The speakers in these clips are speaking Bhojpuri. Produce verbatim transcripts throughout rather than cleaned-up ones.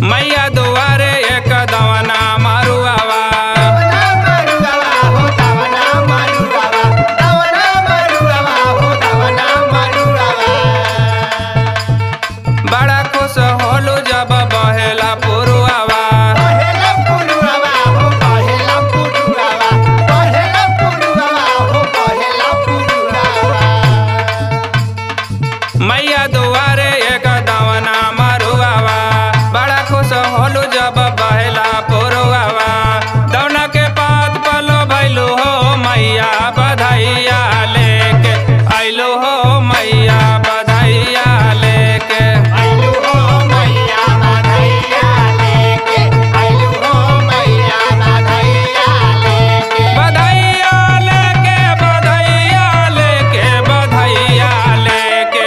मैया दुआरे एक दवना मारुआवा बड़ा खुश होलू जब बहेला पुरुआवा मैया दुआरे एक दवना मारुआवा बड़ा खुश होलू जब बहेला पुरुआवा दवना के पात पलो भैलू हो मैया बधाइया लेके आइलू हो मैया बधाइया लेके बधाइया लेके बधाइया लेके बधाइया लेके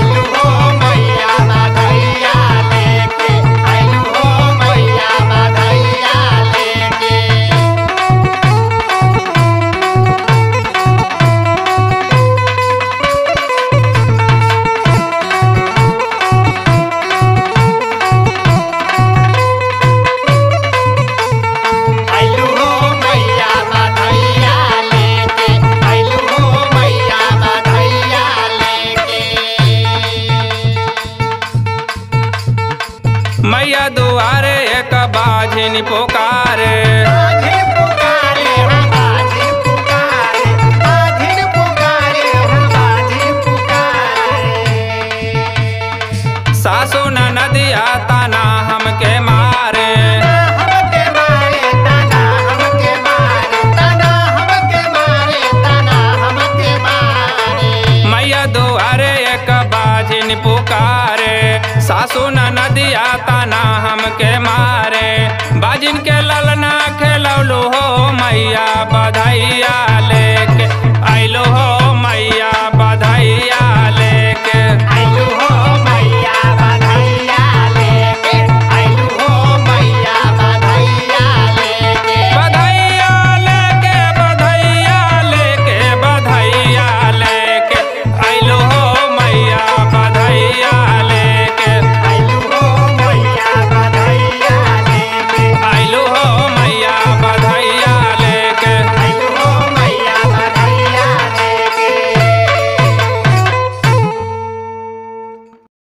मैया दुआरे एक बाझिन पुकारे सासू नदिया ताना हमके मारे मैया दुआरे एक बाझिन पुकारे सासू नदिया ताना हमके मारे बाजिन के ललना खेलौलू हो मैया बधाइया